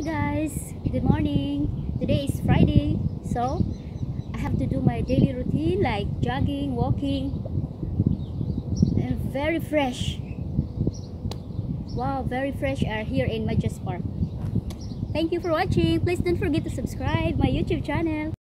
guys, good morning. Today is Friday, so I have to do my daily routine like jogging, walking, and very fresh. Wow, very fresh air here in Majaz Park. Thank you for watching. Please don't forget to subscribe my YouTube channel.